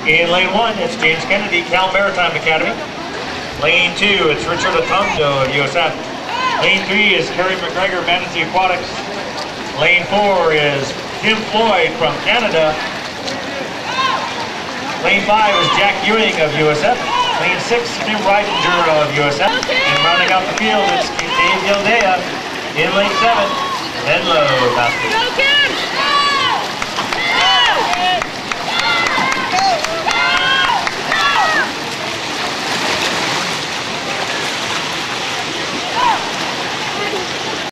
In lane 1, it's James Kennedy, Cal Maritime Academy. Lane 2, it's Richard Atondo of USF. Lane 3 is Kerry McGregor, Manatee Aquatics. Lane 4 is Tim Floyd from Canada. Lane 5 is Jack Ewing of USF. Lane 6, Tim Reidinger of USF. And rounding out the field, it's Dave Gildea in lane 7. Menlo basket.